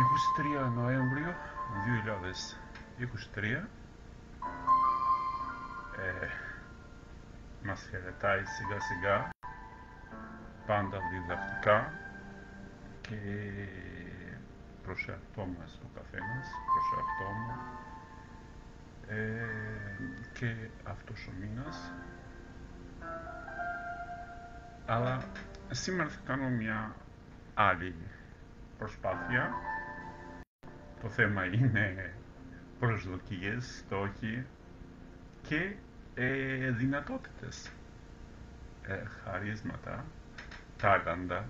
23 Νοέμβριο 2023 μας χαιρετάει σιγά σιγά, πάντα διδακτικά και προς εαυτό μας ο καθένας, προς εαυτό μου και αυτός ο μήνας. Αλλά σήμερα θα κάνω μια άλλη προσπάθεια. Το θέμα είναι προσδοκίες, στόχοι και δυνατότητες, χαρίσματα, τάλαντα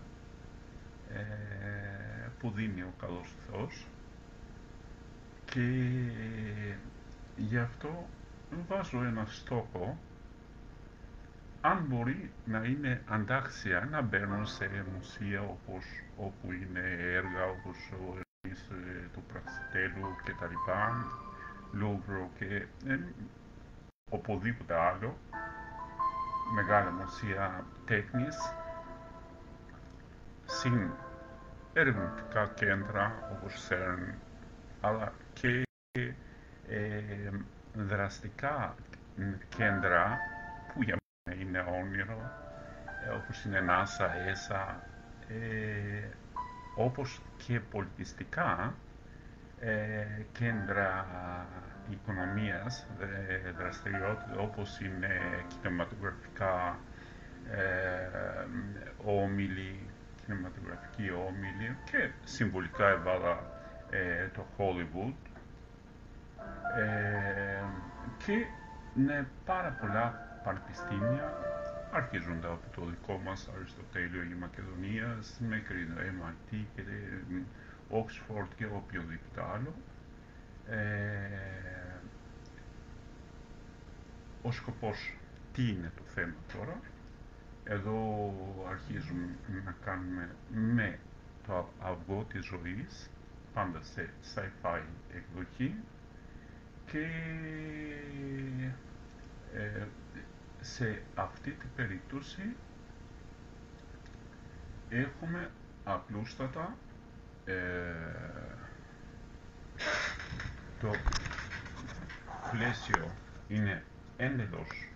που δίνει ο καλός Θεός, και γι' αυτό βάζω ένα στόχο, αν μπορεί να είναι αντάξια, να μπαίνω σε μουσεία όπου είναι έργα όπως ο Ερνής του Πραξιτέλου και τα λοιπά, Λούβρο και οπουδήποτε άλλο, μεγάλα μουσεία τέχνης, συν ερευνητικά κέντρα όπως CERN, αλλά και δραστικά κέντρα που για μένα είναι όνειρο, όπως είναι NASA, ESA, όπως και πολιτιστικά κέντρα οικονομίας, δραστηριότητες όπως είναι κινηματογραφικά όμιλοι, κινηματογραφικοί όμιλοι, και συμβολικά έβαλα το Hollywood, και ναι, πάρα πολλά πανεπιστήμια, αρχίζονται από το δικό μας Αριστοτέλειο ή Μακεδονίας μέχρι το MIT και Oxford και οποιοδήποτε άλλο. Ο σκοπός, τι είναι το θέμα τώρα? Εδώ αρχίζουμε να κάνουμε με το αυγό της ζωής, πάντα σε sci-fi εκδοχή, και σε αυτή την περίπτωση έχουμε απλούστατα το πλαίσιο είναι εντελώς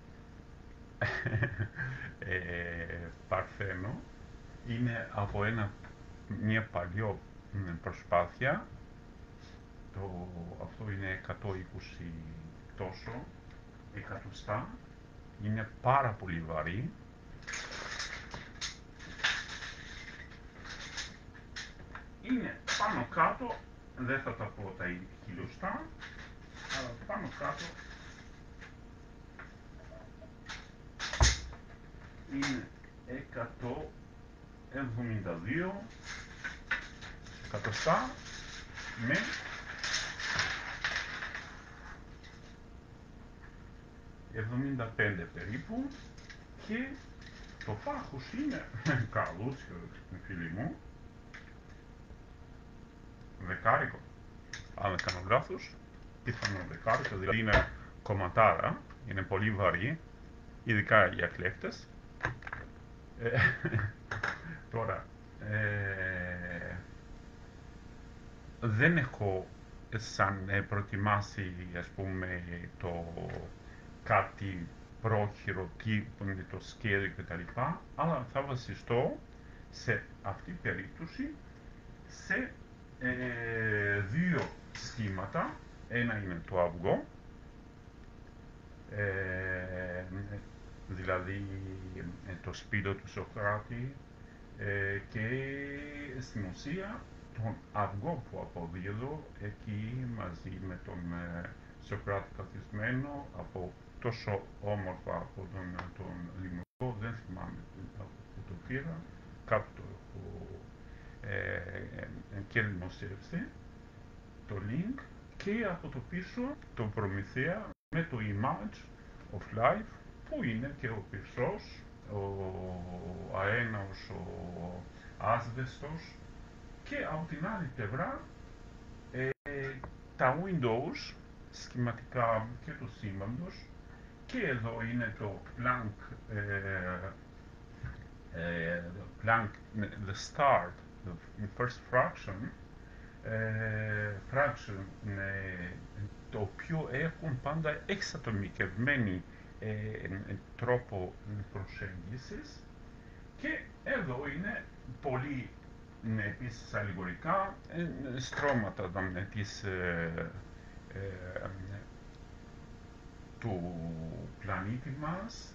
παρθένο, είναι από μια παλιό προσπάθεια, αυτό είναι 120 τόσο εκατοστά, είναι πάρα πολύ βαρύ, είναι πάνω κάτω, δεν θα τα πω τα χιλιοστά, αλλά πάνω κάτω είναι 172 εκατοστά με 75 περίπου, και το πάχος είναι καλούτσιο, φίλοι μου, δεκάρικο. Αν δεν κάνω λάθος, πιθανόν δεκάρικο, δηλαδή είναι κομματάρα, είναι πολύ βαρύ, ειδικά για κλέφτες. Τώρα, δεν έχω προετοιμάσει, ας πούμε, κάτι πρόχειρο, τι είναι το σχέδιο κτλ. Αλλά θα βασιστώ σε αυτή την περίπτωση σε δύο σχήματα. Ένα είναι το αυγό, δηλαδή το σπήλο του Σοκράτη, και στην ουσία τον αυγό που αποδίδω εκεί μαζί με τον Σοκράτη καθισμένο, από τόσο όμορφα από τον δημιουργό, δεν θυμάμαι που το πήρα, κάπου το έχω και δημοσίευσει το link, και από το πίσω τον Προμηθέα με το Image of Life, που είναι και ο πυρσός, ο αέναος, ο άσβεστος, και από την άλλη πλευρά τα Windows σχηματικά και του σύμπαντος, και εδώ είναι το Planck, the start, the first fraction, φράξεων το οποίο έχουν πάντα εξατομικευμένη τρόπο προσέγγισης, και εδώ είναι πολύ επίσης αλληγορικά στρώματα του πλανήτη μας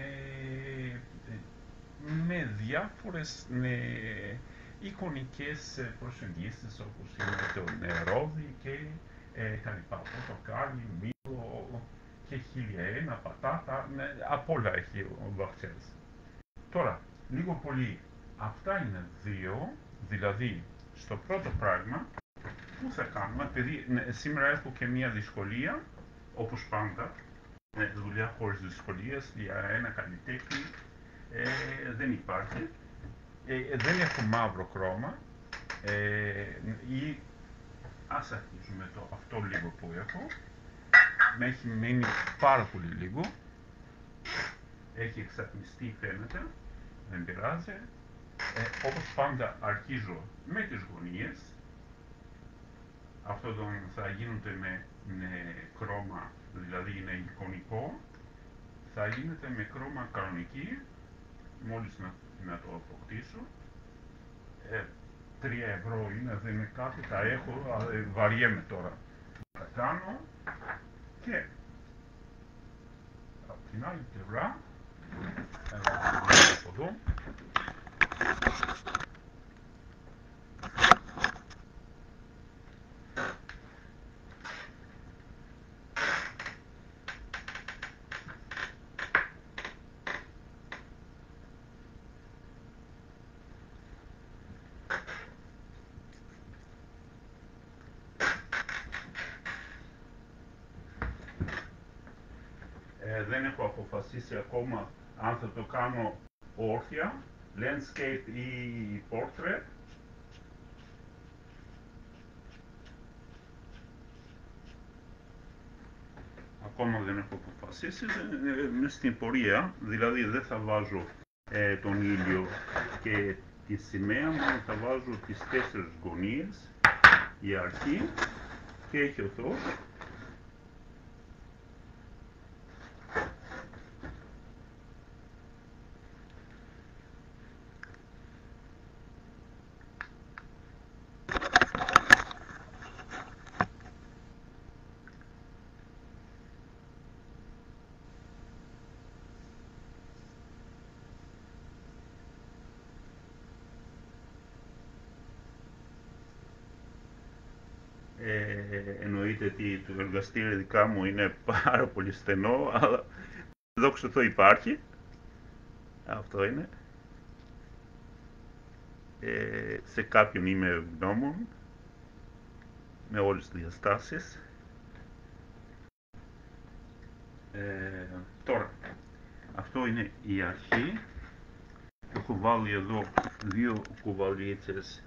με διάφορες εικονικές προσεγγίσεις, όπως είναι το νερόδι και τα λοιπά, πορτοκάλι, μήλο και 1001 πατάτα, απ' όλα έχει ο Μπαχτσέλς. Τώρα, λίγο πολύ, αυτά είναι δύο, δηλαδή στο πρώτο πράγμα που θα κάνουμε, επειδή σήμερα έχω και μια δυσκολία, όπως πάντα, δουλειά χωρίς δυσκολίες για ένα καλλιτέχνη δεν υπάρχει. Δεν έχω μαύρο χρώμα, ή ας αρχίσουμε το αυτό λίγο που έχω. Με έχει μείνει πάρα πολύ λίγο, έχει εξατμιστεί φαίνεται, δεν πειράζει. Όπως πάντα αρχίζω με τις γωνίες. Αυτό θα γίνεται με χρώμα, δηλαδή είναι εικονικό. Θα γίνεται με χρώμα κανονική, μόλις να το αποκτήσω. 3 ευρώ είναι, δεν είναι κάτι, τα έχω, αλλά βαριέμαι τώρα. Τα κάνω και από την άλλη πλευρά, από εδώ, δεν έχω αποφασίσει ακόμα αν θα το κάνω όρθια, landscape ή portrait. Ακόμα δεν έχω αποφασίσει, είμαι στην πορεία, δηλαδή δεν θα βάζω τον ήλιο και τη σημαία, μόνο θα βάζω τις 4 γωνίες, η αρχή, και έχει ο Θεός. Εννοείται ότι το εργαστήριο δικά μου είναι πάρα πολύ στενό, αλλά δόξα τω υπάρχει. Αυτό είναι. Σε κάποιον είμαι ευγνώμων, με όλες τις διαστάσεις. Τώρα, αυτό είναι η αρχή. Έχω βάλει εδώ 2 κουβαλίτσες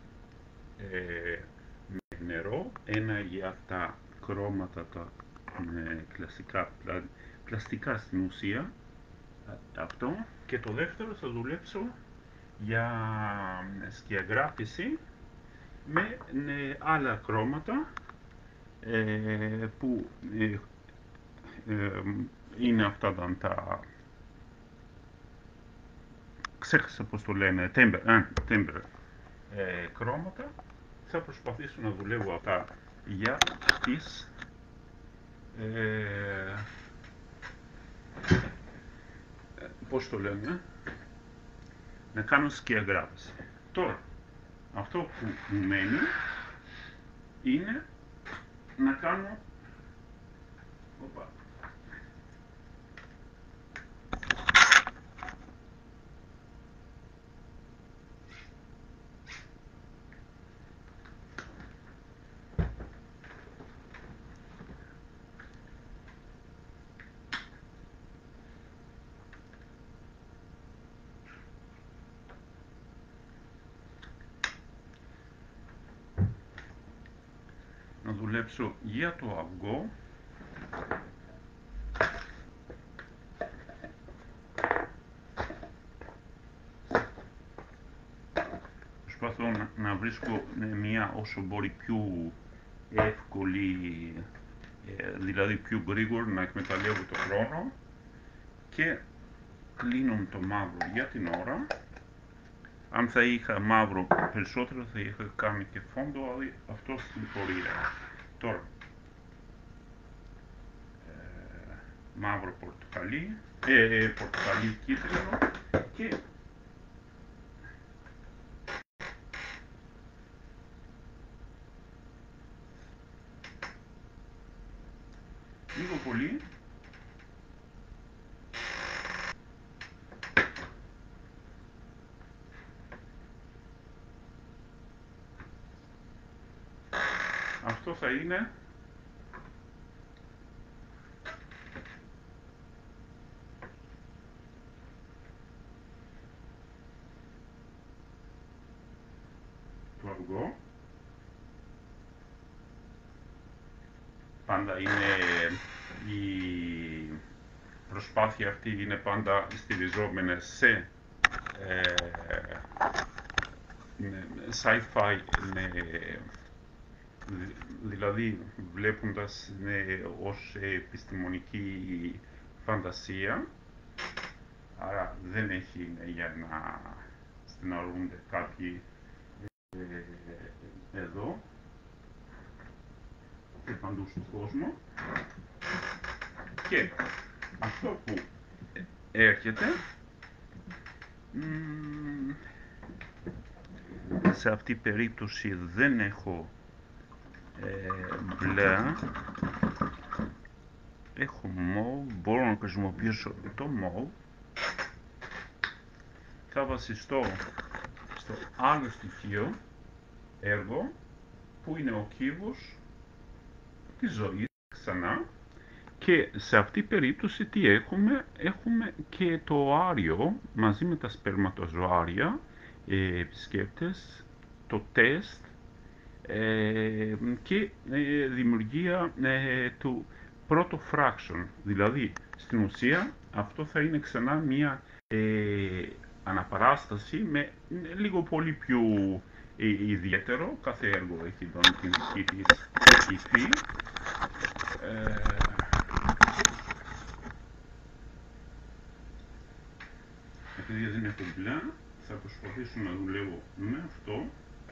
με νερό, ένα για τα χρώματα, τα κλασικά, πλαστικά στην ουσία, αυτό, και το δεύτερο θα δουλέψω για σκιαγράφηση με άλλα χρώματα που είναι αυτά τα ξέχασα πώς το λένε, temper χρώματα. Θα προσπαθήσω να δουλεύω αυτά για τις πώς το λένε, να κάνω σκιαγράφηση. Τώρα, αυτό που μου μένει είναι να κάνω να δουλέψω για το αυγό. Προσπαθώ να βρω βρίσκω μια όσο μπορεί πιο εύκολη, δηλαδή πιο γρήγορα να εκμεταλλεύω το χρόνο, και κλείνω το μαύρο για την ώρα. Αν θα είχα μαύρο περισσότερο θα είχα κάνει και φόντο, αλλά αυτό στην πορεία. Τώρα, μαύρο πορτοκαλί, πορτοκαλί κίτρινο και λίγο πολύ αυτό θα είναι το αυγό. Πάντα είναι η προσπάθεια αυτή είναι πάντα στηριζόμενη σε sci-fi, δηλαδή βλέποντας ως επιστημονική φαντασία, άρα δεν έχει για να στεναρούνται κάποιοι εδώ και παντού στον κόσμο. Και αυτό που έρχεται σε αυτή την περίπτωση δεν έχω μπλε, έχω μοβ, μπορώ να χρησιμοποιήσω το μοβ. Θα βασιστώ στο άλλο στοιχείο έργο που είναι ο κύβος της ζωής ξανά, και σε αυτή την περίπτωση τι έχουμε, έχουμε και το άριο μαζί με τα σπερματοζωάρια, επισκέπτες, το τεστ και δημιουργία του πρώτο fraction. Δηλαδή στην ουσία αυτό θα είναι ξανά μια αναπαράσταση με λίγο πολύ πιο ιδιαίτερο. Κάθε έργο έχει την δική της υφή. Επειδή δεν έχω μπλε, θα προσπαθήσω να δουλεύω με αυτό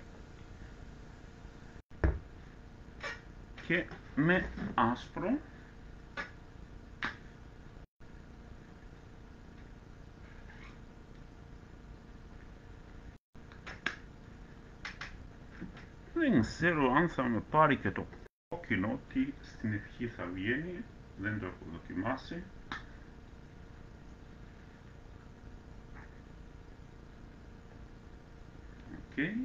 και με άσπρο. Δεν ξέρω αν θα με πάρει και το κόκκινο, τι στην ευχή θα βγαίνει, δεν το έχω δοκιμάσει. Okay.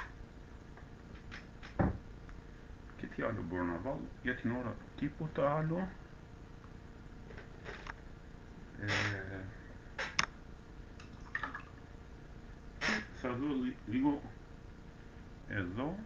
Και τι άλλο μπορώ να βάλω, για την ώρα τίποτα άλλο. Θα δω λίγο εδώ.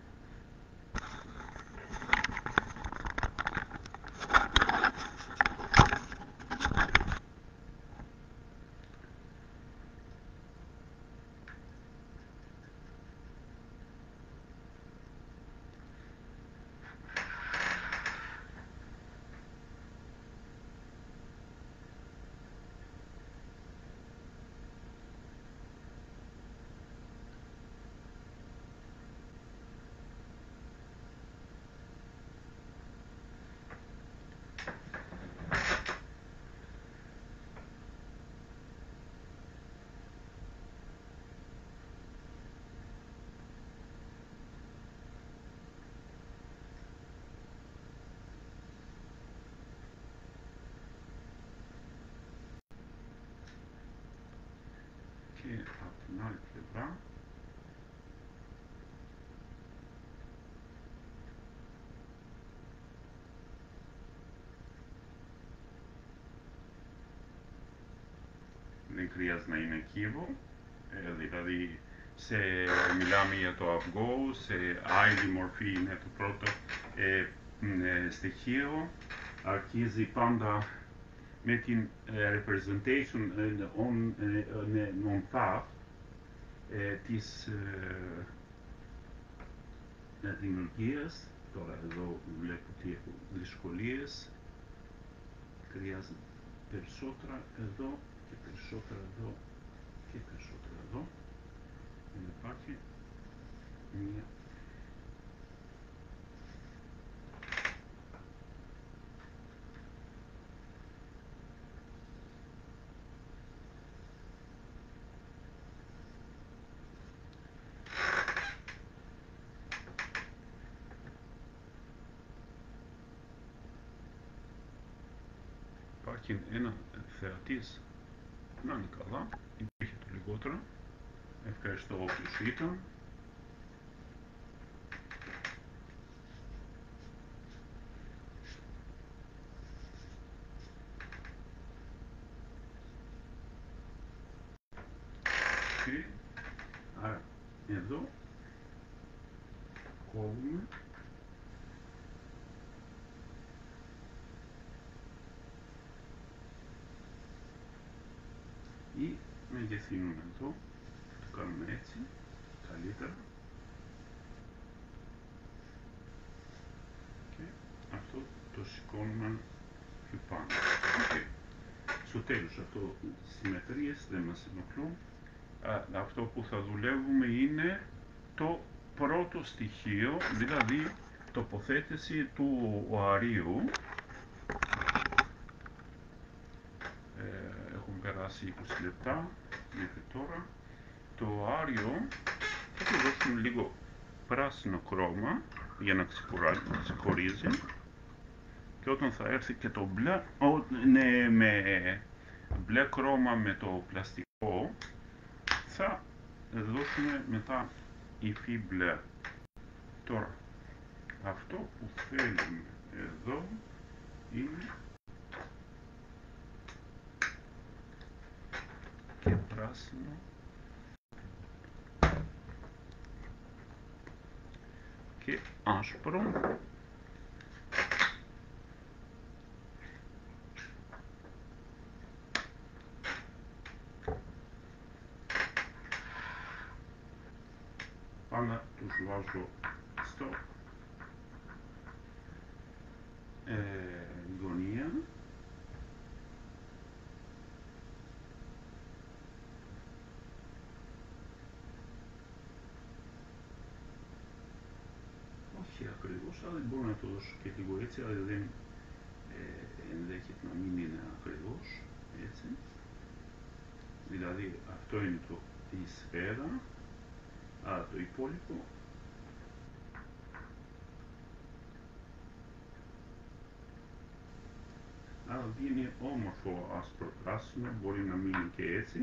Και από την άλλη πλευρά δεν χρειάζεται να είναι κύβο, δηλαδή μιλάμε για το αυγό, σε άλλη μορφή είναι το πρώτο στοιχείο, αρχίζει πάντα με την representation on top της δημιουργίας. Τώρα εδώ βλέπω ότι έχω δυσκολίες. Χρειάζεται περισσότερα εδώ και περισσότερα εδώ και περισσότερα εδώ. Δεν υπάρχει μια. Υπάρχει ένα θεατής, να είναι καλά, υπήρχε το λιγότερο. Ευχαριστώ όποιους ήταν. Και άρα εδώ κόβουμε ή μεγεθύνουμε εδώ, το κάνουμε έτσι, καλύτερα. Και αυτό το σηκώνουμε πιο πάνω. Okay. Στο τέλος αυτό, συμμετρίες δεν μας ενοχλούν. Αυτό που θα δουλεύουμε είναι το πρώτο στοιχείο, δηλαδή τοποθέτηση του οαρίου. Έχουν περάσει 20 λεπτά μέχρι τώρα. Το οάριο θα του δώσουμε λίγο πράσινο χρώμα για να ξεχωρίζει, και όταν θα έρθει και το μπλε, με μπλε χρώμα με το πλαστικό, θα δώσουμε μετά υφή μπλε. Τώρα αυτό που θέλουμε εδώ είναι και πράσινο και άσπρο. Πάντα τους βάζω στο γωνία. Όχι ακριβώς, αλλά μπορώ να το δώσω και λίγο έτσι, αλλά δεν ενδέχεται να μην είναι ακριβώς έτσι. Δηλαδή αυτό είναι η σφαίρα, αλλά το υπόλοιπο άρα βγαίνει όμορφο άσπρο πράσινο, μπορεί να μείνει και έτσι.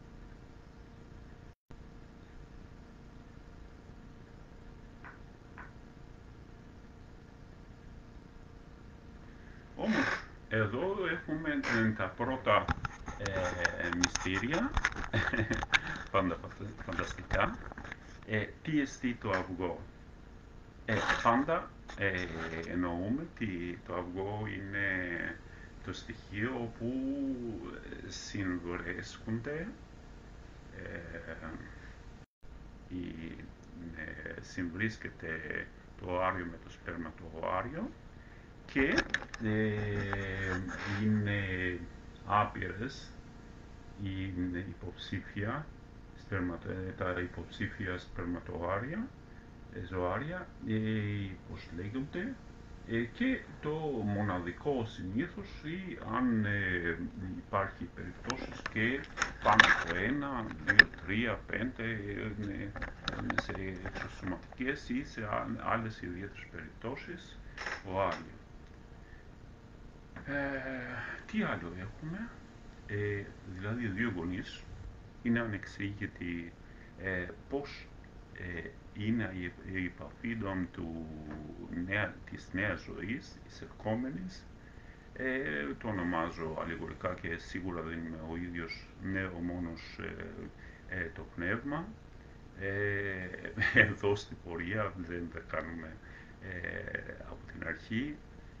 Όμως εδώ έχουμε τα πρώτα μυστήρια, πάντα φανταστικά. Τι εστί το αυγό? Πάντα εννοούμε ότι το αυγό είναι το στοιχείο όπου συνδυρίσκονται συμβρίσκεται το οάριο με το σπερματοοάριο και είναι άπειρες, είναι υποψήφια τα υποψήφια σπερματοοάρια, ζωάρια, πώς λέγονται, και το μοναδικό συνήθως, ή αν υπάρχει περιπτώσεις και πάνω από 1, 2, 3, 5 σε εξωσωματικές ή σε άλλες ιδιαίτερες περιπτώσεις οάριο. Τι άλλο έχουμε? Δηλαδή δύο γονείς είναι ανεξήγητη πώς είναι η επαφή της νέας ζωής, εισερχόμενης. Το ονομάζω αλληγορικά και σίγουρα δεν είμαι ο ίδιος νέο μόνος το πνεύμα. Εδώ στην πορεία δεν τα κάνουμε από την αρχή.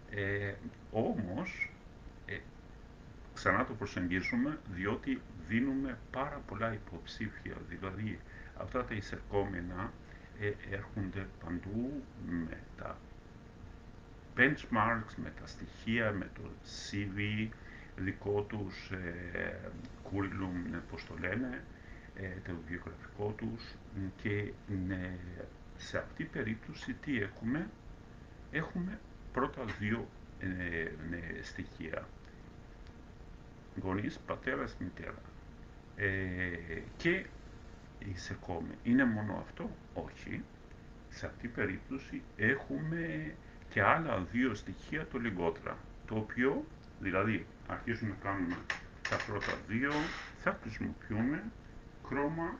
Όμως ξανά το προσεγγίζουμε, διότι δίνουμε πάρα πολλά υποψήφια, δηλαδή αυτά τα εισερχόμενα έρχονται παντού με τα benchmarks, με τα στοιχεία, με το CV δικό τους, curriculum, πώς το λένε, το βιογραφικό τους και σε αυτή την περίπτωση τι έχουμε? Έχουμε πρώτα δύο στοιχεία. Γονείς, πατέρας, μητέρα. Και είσαι κόμμα. Είναι μόνο αυτό? Όχι. Σε αυτή την περίπτωση έχουμε και άλλα δύο στοιχεία το λιγότερα. Το οποίο, δηλαδή, αρχίζουμε να κάνουμε τα πρώτα δύο, θα χρησιμοποιούμε χρώμα.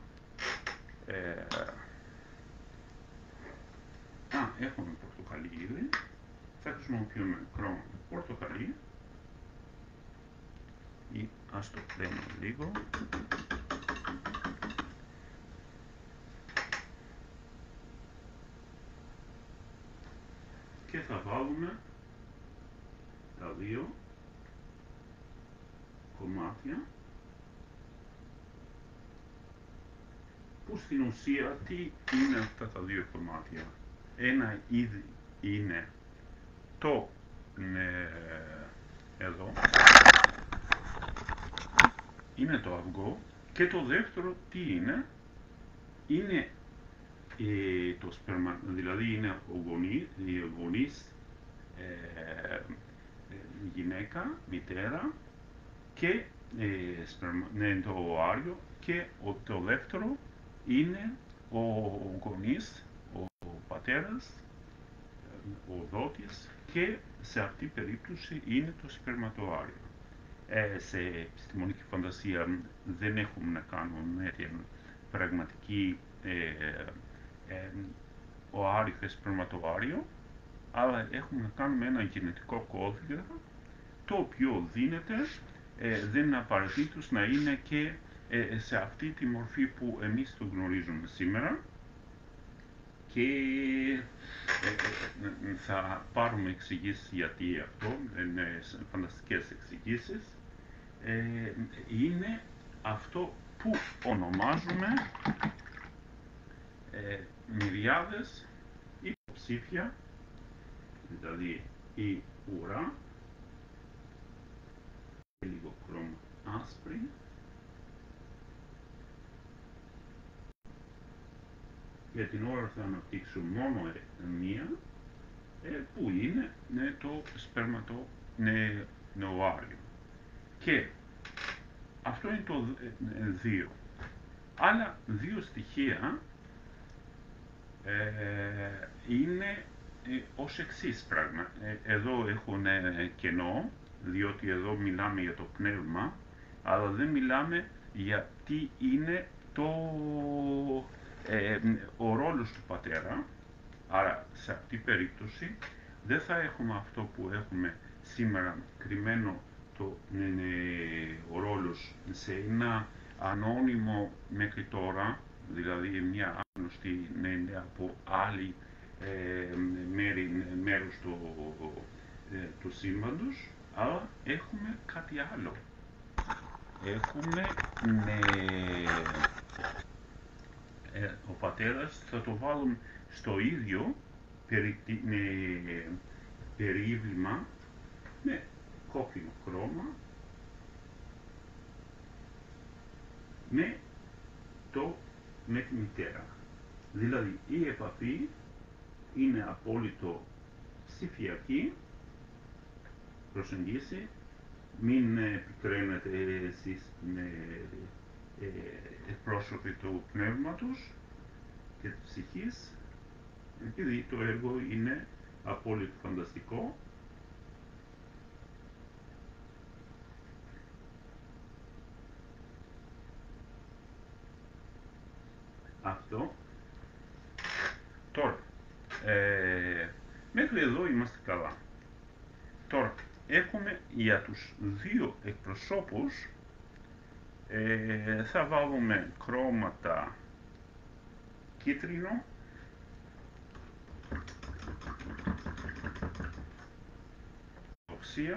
Έχουμε πορτοκαλί ήδη. Θα χρησιμοποιούμε χρώμα πορτοκαλί. Ή ας το πλένω λίγο. Και θα βάλουμε τα δύο κομμάτια που στην ουσία τι είναι αυτά τα δύο κομμάτια? Ένα ήδη είναι το εδώ είναι το αυγό και το δεύτερο τι είναι? Είναι το σπέρμα, δηλαδή είναι οι γονείς, γυναίκα, μητέρα και το οάριο και το δεύτερο είναι ο γονείς, ο πατέρας, ο δότης και σε αυτή την περίπτωση είναι το σπερματοάριο. Σε επιστημονική φαντασία δεν έχουμε να κάνουμε με την πραγματική οάριο και σπερματοάριο, αλλά έχουμε να κάνουμε ένα γενετικό κώδικα το οποίο δίνεται, δεν είναι απαραίτητος να είναι και σε αυτή τη μορφή που εμείς το γνωρίζουμε σήμερα και θα πάρουμε εξηγήσεις γιατί αυτό, είναι φανταστικές εξηγήσεις. Είναι αυτό που ονομάζουμε μυριάδες υποψήφια, δηλαδή η ουρά, λίγο χρώμα άσπρη, για την ώρα θα αναπτύξω μόνο μία, που είναι το σπερματοοάριο. Και αυτό είναι το 2. Άλλα δύο στοιχεία είναι ως εξής πράγμα. Εδώ έχουν κενό, διότι εδώ μιλάμε για το πνεύμα, αλλά δεν μιλάμε για τι είναι ο ρόλος του πατέρα. Άρα, σε αυτή την περίπτωση, δεν θα έχουμε αυτό που έχουμε σήμερα κρυμμένο ο ρόλος σε ένα ανώνυμο μέχρι τώρα, δηλαδή μια άγνωστη από άλλη μέρος του σύμπαντος, αλλά έχουμε κάτι άλλο. Έχουμε ο πατέρας, θα το βάλουμε στο ίδιο περίβλημα με κόκκινο χρώμα με τη μητέρα. Δηλαδή η επαφή είναι απόλυτο ψηφιακή προσεγγίση. Μην επικρίνετε εσείς με εκπρόσωποι του πνεύματος και της ψυχής, επειδή το έργο είναι απόλυτα φανταστικό. Αυτό. Τώρα, μέχρι εδώ είμαστε καλά. Τώρα, έχουμε για τους δύο εκπροσώπους, θα βάλουμε χρώματα κίτρινο, οξία,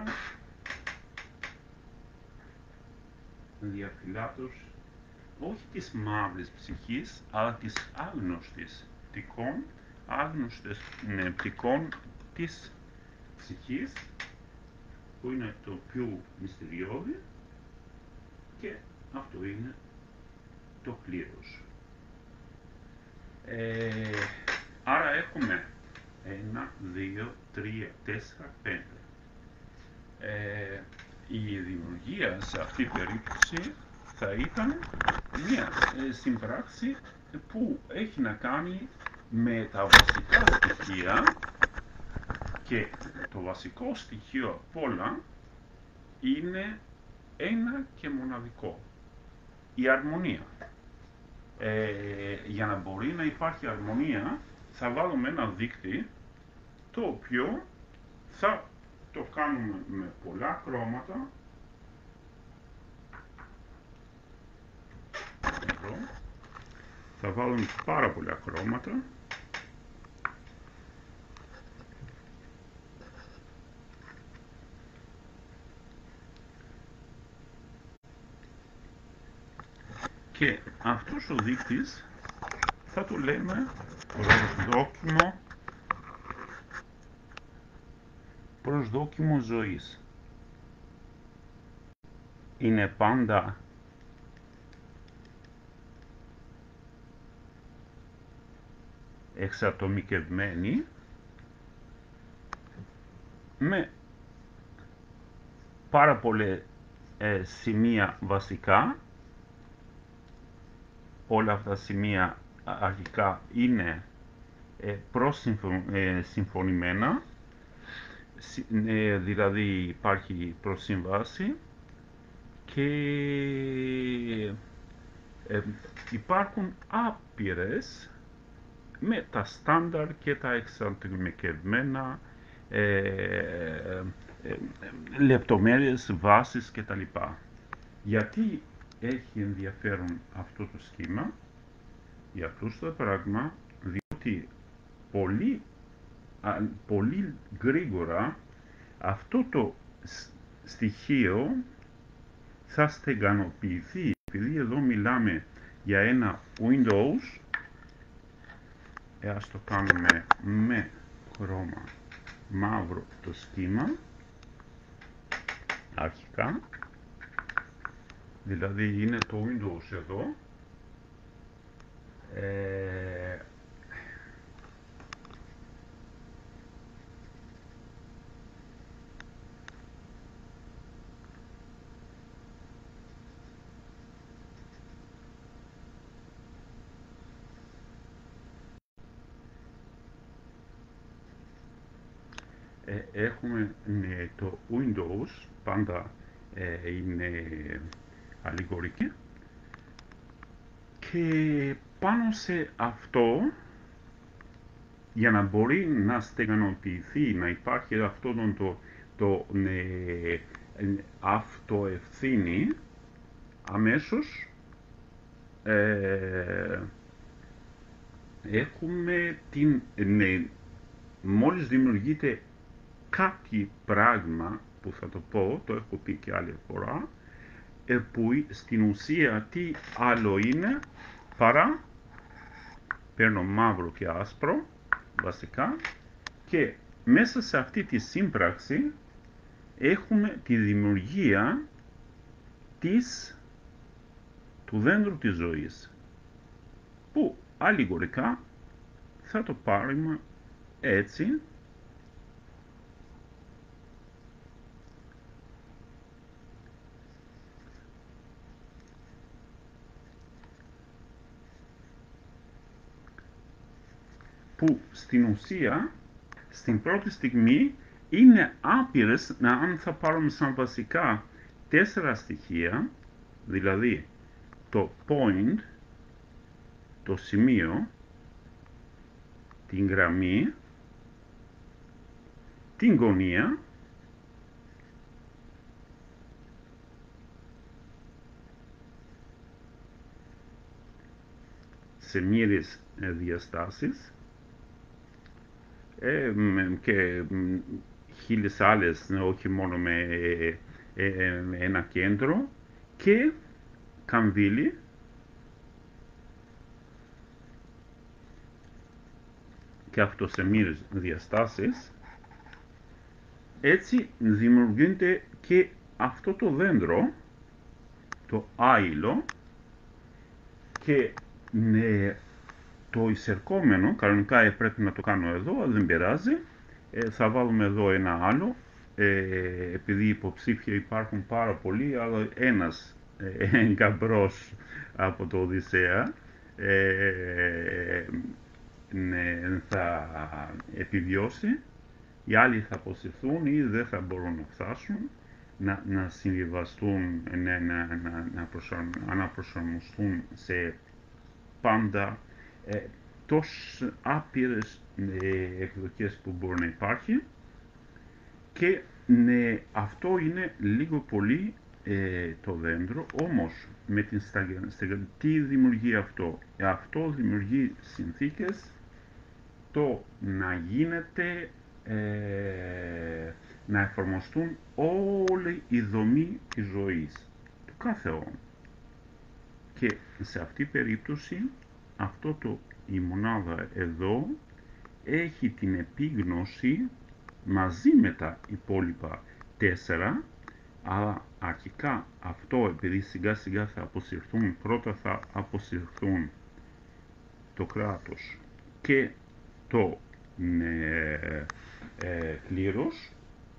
διαφυλάτους, όχι της μαύρης ψυχής, αλλά της άγνωστης, πτυχών, άγνωστες πτυχών της ψυχής, που είναι το πιο μυστηριώδη, και αυτό είναι το κλήρος. Άρα έχουμε 1, 2, 3, 4, 5. Η δημιουργία σε αυτή την περίπτωση θα ήταν μια συμπράξη που έχει να κάνει με τα βασικά στοιχεία, και το βασικό στοιχείο απ' όλα είναι ένα και μοναδικό: η αρμονία. Για να μπορεί να υπάρχει αρμονία, θα βάλουμε ένα δείκτη, το οποίο θα το κάνουμε με πολλά χρώματα. Εδώ θα βάλουμε πάρα πολλά χρώματα. Και αυτός ο δείκτης θα το λέμε προσδόκιμο ζωής. Είναι πάντα εξατομικευμένη, με πάρα πολλά σημεία βασικά. Όλα αυτά τα σημεία αρχικά είναι προσυμφωνημένα, δηλαδή υπάρχει προσύμβαση, και υπάρχουν άπειρες με τα στάνταρ και τα εξατομικευμένα λεπτομέρειες, βάσεις κτλ. Γιατί έχει ενδιαφέρον αυτό το σχήμα? Για αυτό το πράγμα, διότι πολύ γρήγορα αυτό το στοιχείο θα στεγανοποιηθεί, επειδή εδώ μιλάμε για ένα Windows. Ας το κάνουμε με χρώμα μαύρο το σχήμα αρχικά, δηλαδή είναι το Windows εδώ. Έχουμε το Windows, πάντα είναι αλληγορική, και πάνω σε αυτό, για να μπορεί να στεγανοποιηθεί, να υπάρχει αυτό το αυτοευθύνη, αμέσως έχουμε μόλις δημιουργείται κάτι πράγμα, που θα το πω, το έχω πει και άλλη φορά, που στην ουσία τι άλλο είναι παρά, παίρνω μαύρο και άσπρο βασικά, και μέσα σε αυτή τη σύμπραξη έχουμε τη δημιουργία του δέντρου της ζωής, που αλληγορικά θα το πάρουμε έτσι, που στην ουσία στην πρώτη στιγμή είναι άπειρες, αν θα πάρουμε σαν βασικά 4 στοιχεία, δηλαδή το point, το σημείο, την γραμμή, την γωνία, σε μοίρες διαστάσεις, και χίλιες άλλες, όχι μόνο με ένα κέντρο, και κανδύλι, και αυτοσεμείς διαστάσεις, έτσι δημιουργείται και αυτό το δέντρο, το άϊλο, και το εισερχόμενο, κανονικά πρέπει να το κάνω εδώ, αλλά δεν πειράζει, θα βάλουμε εδώ ένα άλλο, επειδή υποψήφια υπάρχουν πάρα πολλοί, αλλά ένας γαμπρός από το Οδυσσέα θα επιβιώσει, οι άλλοι θα αποσυρθούν ή δεν θα μπορούν να φτάσουν, να συμβιβαστούν, να αναπροσαρμοστούν σε πάντα τόσες άπειρες εκδοχές που μπορεί να υπάρχει, και αυτό είναι λίγο πολύ το δέντρο. Όμως με την στεγανή, τι δημιουργεί αυτό? Αυτό δημιουργεί συνθήκες το να γίνεται να εφαρμοστούν όλη η δομή της ζωής του κάθε όν. Και σε αυτή την περίπτωση η μονάδα εδώ έχει την επίγνωση μαζί με τα υπόλοιπα 4, αλλά αρχικά αυτό, επειδή σιγά σιγά θα αποσυρθούν, πρώτα θα αποσυρθούν το κράτος και το κλήρος,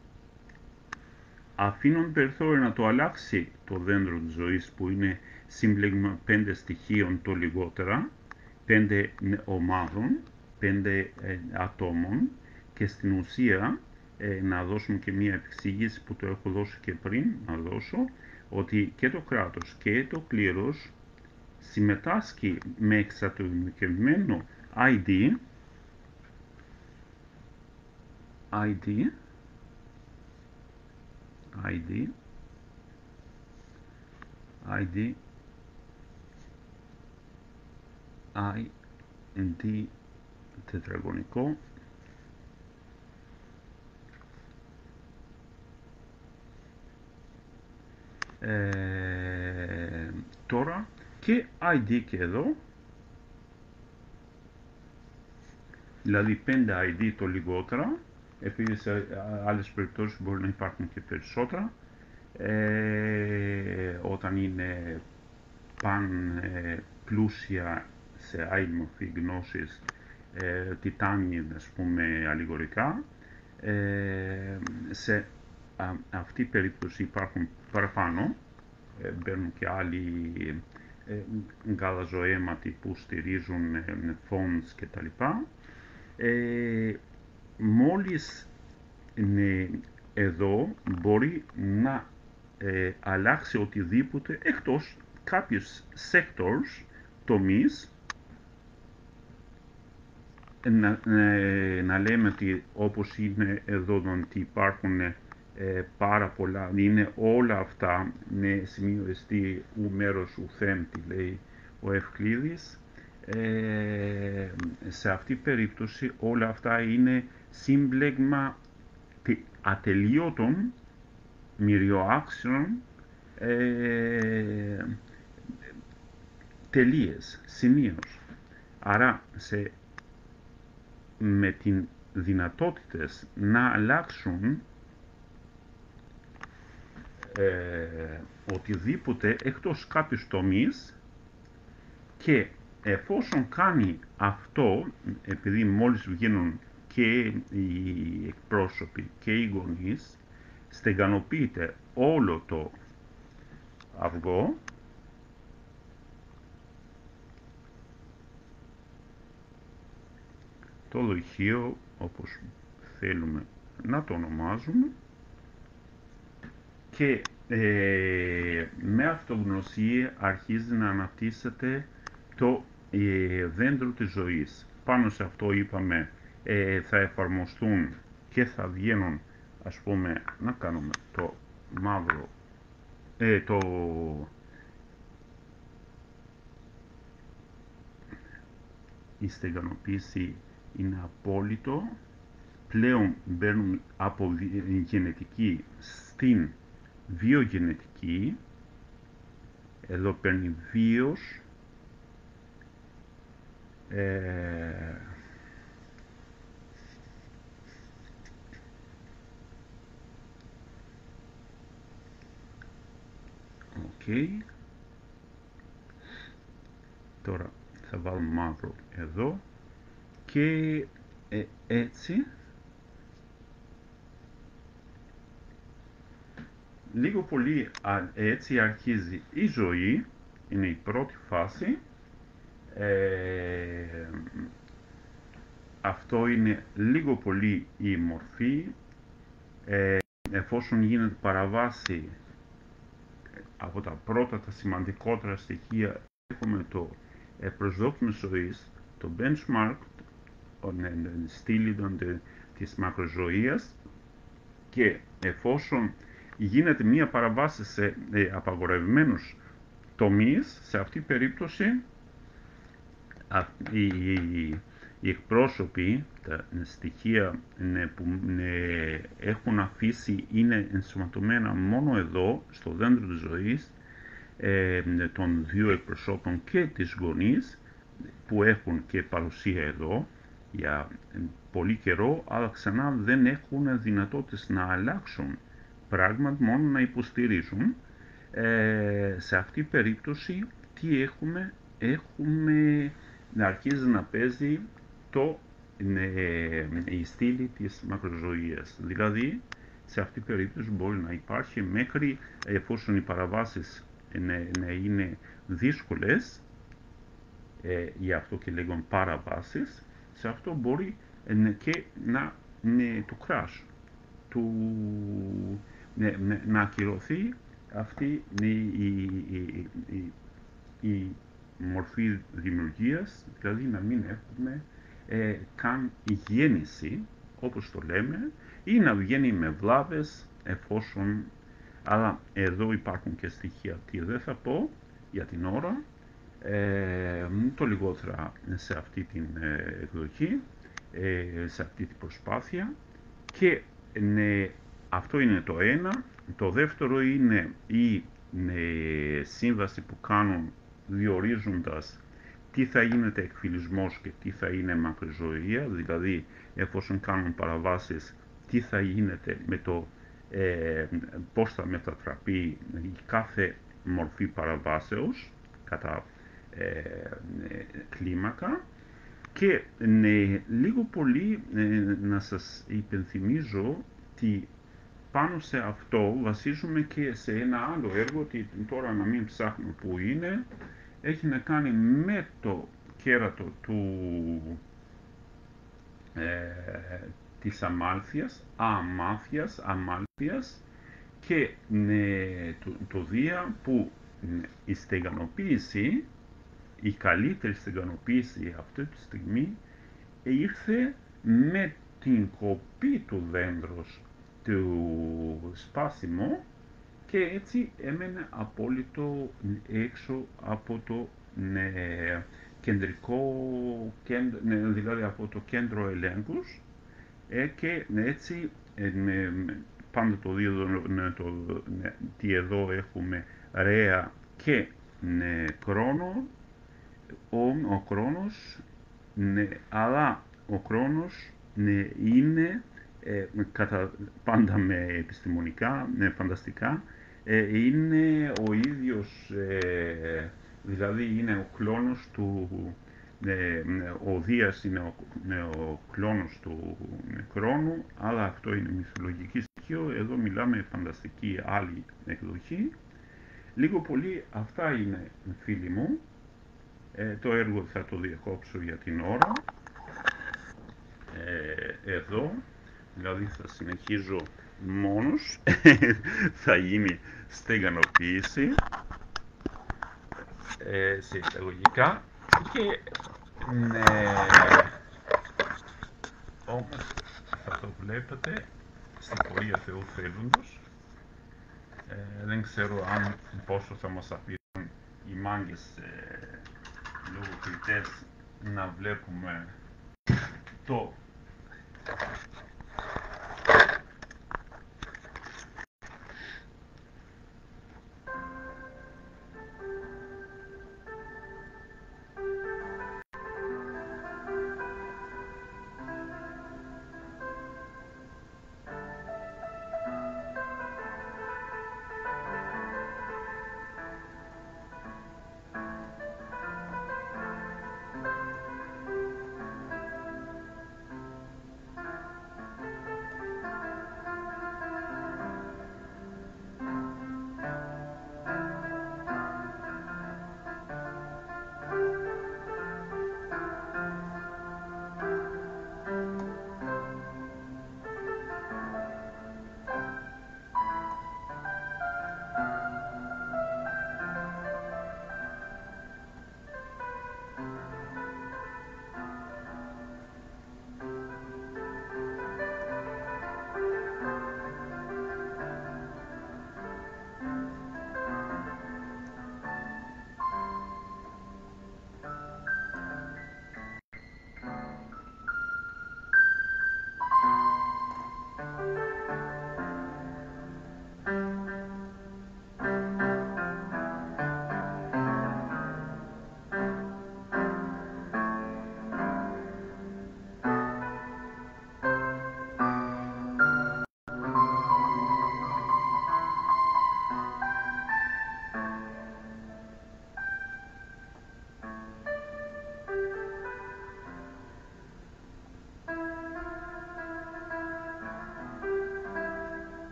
αφήνουν περιθώριο να το αλλάξει το δέντρο της ζωής, που είναι σύμπλεγμα 5 στοιχείων το λιγότερα, 5 ομάδων, 5 ατόμων, και στην ουσία να δώσουμε και μία εξήγηση που το έχω δώσει και πριν να δώσω, ότι και το κράτος και το κλήρος συμμετάσχει με εξατομικευμένο ID τετραγωνικό, τώρα και ID και εδώ, δηλαδή 5 ID το λιγότερα, επειδή σε άλλες περιπτώσεις μπορεί να υπάρχουν και περισσότερα, όταν είναι πλούσια σε άλλη μορφή γνώσης, τιτάνιοι, ας πούμε, αλληγορικά, σε αυτή την περίπτωση υπάρχουν παραπάνω, μπαίνουν και άλλοι γαλαζοαίματοι που στηρίζουν φόντς και τα λοιπά. Μόλις εδώ μπορεί να αλλάξει οτιδήποτε εκτός κάποιους sectors, τομείς, να λέμε ότι όπως είναι εδώ, ότι υπάρχουν πάρα πολλά, είναι όλα αυτά με σημείο εστί ου μέρος ουθέν, τι λέει ο Ευκλήδης. Σε αυτή την περίπτωση όλα αυτά είναι σύμπλεγμα ατελείωτων μυριοάξιων τελείες, σημείως. Άρα με την δυνατότητες να αλλάξουν οτιδήποτε εκτός κάποιους τομείς, και εφόσον κάνει αυτό, επειδή μόλις βγαίνουν και οι εκπρόσωποι και οι γονείς, στεγανοποιείται όλο το αυγό, το δοχείο, όπως θέλουμε να το ονομάζουμε, και με αυτογνωσία αρχίζει να αναπτύσσεται το δέντρο της ζωής. Πάνω σε αυτό είπαμε θα εφαρμοστούν και θα βγαίνουν, ας πούμε, να κάνουμε το μαύρο, η στεγανοποίηση είναι απόλυτο. Πλέον μπαίνουν από γενετική στην βιογενετική. Εδώ παίρνει βίος, Τώρα θα βάλω μαύρο εδώ και έτσι λίγο πολύ έτσι αρχίζει η ζωή, είναι η πρώτη φάση. Αυτό είναι λίγο πολύ η μορφή. Εφόσον γίνεται παραβάση από τα πρώτα, τα σημαντικότερα στοιχεία, έχουμε το προσδόκιμο ζωής, το benchmark, στήλη της μακροζωίας, και εφόσον γίνεται μία παραβάση σε απαγορευμένους τομείς, σε αυτή την περίπτωση οι εκπρόσωποι, τα στοιχεία που έχουν αφήσει είναι ενσωματωμένα μόνο εδώ, στο δέντρο της ζωής, των δύο εκπροσώπων και της γονείς, που έχουν και παρουσία εδώ για πολύ καιρό, αλλά ξανά δεν έχουν δυνατότητες να αλλάξουν πράγματι, μόνο να υποστηρίζουν. Σε αυτή την περίπτωση τι έχουμε? Έχουμε να αρχίζει να παίζει η στήλη της μακροζωίας. Δηλαδή, σε αυτή την περίπτωση μπορεί να υπάρχει μέχρι, εφόσον οι παραβάσεις να είναι δύσκολες, γι' αυτό και λέγουν παραβάσεις, σε αυτό μπορεί και το crash, να ακυρωθεί αυτή η μορφή δημιουργίας, δηλαδή να μην έχουμε καν γέννηση, όπως το λέμε, ή να βγαίνει με βλάβες, εφόσον, αλλά εδώ υπάρχουν και στοιχεία τι δεν θα πω για την ώρα, το λιγότερα σε αυτή την εκδοχή, σε αυτή την προσπάθεια. Και αυτό είναι το ένα. Το δεύτερο είναι η σύμβαση που κάνουν διορίζοντας τι θα γίνεται εκφυλισμός και τι θα είναι μακροζωία, δηλαδή εφόσον κάνουν παραβάσεις τι θα γίνεται με το πώς θα μετατραπεί η κάθε μορφή παραβάσεως κατά κλίμακα. Και λίγο πολύ να σας υπενθυμίζω ότι πάνω σε αυτό βασίζουμε και σε ένα άλλο έργο, ότι τώρα να μην ψάχνω που είναι, έχει να κάνει με το κέρατο της αμάλφιας και το Δία, που η στεγανοποίηση, η καλύτερη στεγανοποίηση αυτή τη στιγμή ήρθε με την κοπή του δέντρος, του σπάσιμο, και έτσι έμενε απόλυτο έξω από το κεντρικό, δηλαδή από το κέντρο ελέγχους, και έτσι πάντα το δίδω ότι εδώ έχουμε ρέα και χρόνο, ο χρόνος, αλλά ο χρόνος είναι πάντα με επιστημονικά, φανταστικά, είναι ο ίδιος, δηλαδή είναι ο κλόνος του, ο Δίας είναι ο κλόνος του χρόνου, αλλά αυτό είναι μυθολογική στοιχείο. Εδώ μιλάμε φανταστική άλλη εκδοχή. Λίγο πολύ αυτά είναι, φίλοι μου. Το έργο θα το διακόψω για την ώρα. Εδώ, δηλαδή θα συνεχίζω μόνος, θα γίνει στεγανοποίηση, σε εισαγωγικά, και όμως θα το βλέπετε στην πορεία Θεού θέλοντος. Δεν ξέρω πόσο θα μας αφήνουν οι μάγκες λογοκριτές να βλέπουμε το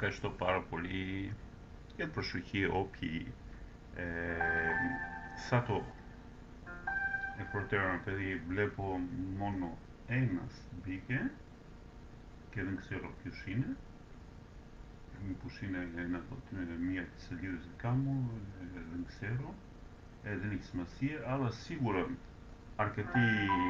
ευχαριστώ πάρα πολύ για την προσοχή. Όποιοι θα το εκ προτέρων, παιδί, βλέπω μόνο ένας μπήκε και δεν ξέρω ποιος είναι. Μήπως είναι μία από τις σελίδες δικά μου, δεν ξέρω. Δεν έχει σημασία, αλλά σίγουρα αρκετοί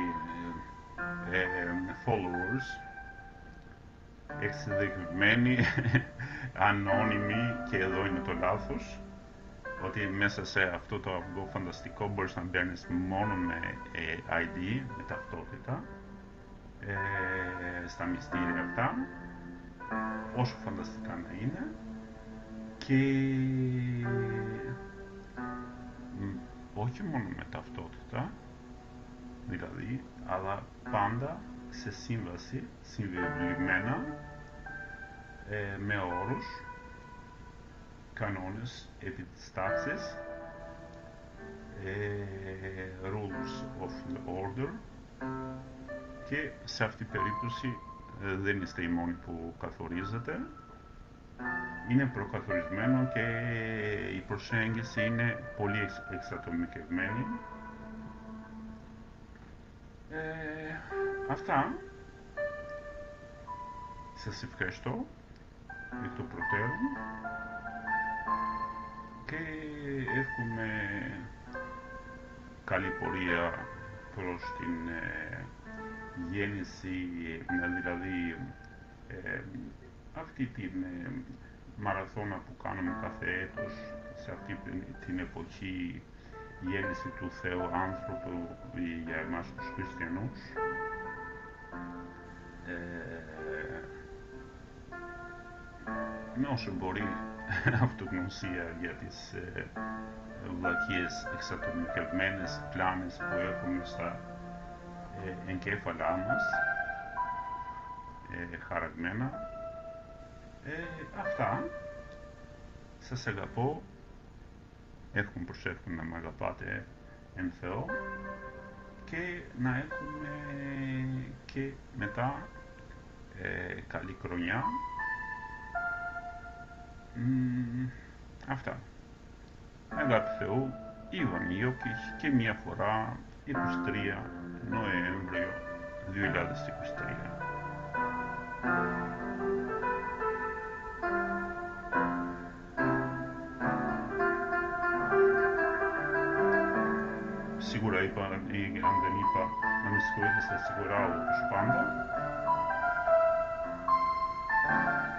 followers εξειδικευμένοι, ανώνυμοι, και εδώ είναι το λάθος, ότι μέσα σε αυτό το αυγό φανταστικό μπορείς να μπαίνεις μόνο με ID, με ταυτότητα, στα μυστήρια αυτά, όσο φανταστικά να είναι, και όχι μόνο με ταυτότητα, δηλαδή, αλλά πάντα σε σύμβαση, συμβεβλημένα, με όρους, κανόνες επί της τάξης, rules of the order, και σε αυτή την περίπτωση δεν είστε οι μόνοι που καθορίζετε. Είναι προκαθορισμένο και η προσέγγιση είναι πολύ εξατομικευμένη. Αυτά. Σας ευχαριστώ εκ των προτέρων και εύχομαι καλή πορεία προς την γέννηση, δηλαδή αυτή την μαραθώνα που κάνουμε κάθε έτος, σε αυτή την εποχή, γέννηση του Θεού άνθρωπου για εμάς τους χριστιανούς. Με όσο μπορεί αυτογνωσία για τις βλακίες εξατομικευμένες πλάνες που έχουμε στα εγκέφαλά μας, χαραγμένα. Αυτά. Σας αγαπώ. Εύχομαι, προσεύχομαι να με αγαπάτε εν Θεώ, και να έχουμε και μετά καλή χρονιά. Αυτά. Αγάπη Θεού, Ιωάννη Ιώκης, και μία φορά 23 Νοέμβριο 2023. Σίγουρα είπα, ή αν δεν είπα, να με συγχωρείτε, στα σιγουράω όπως πάντα.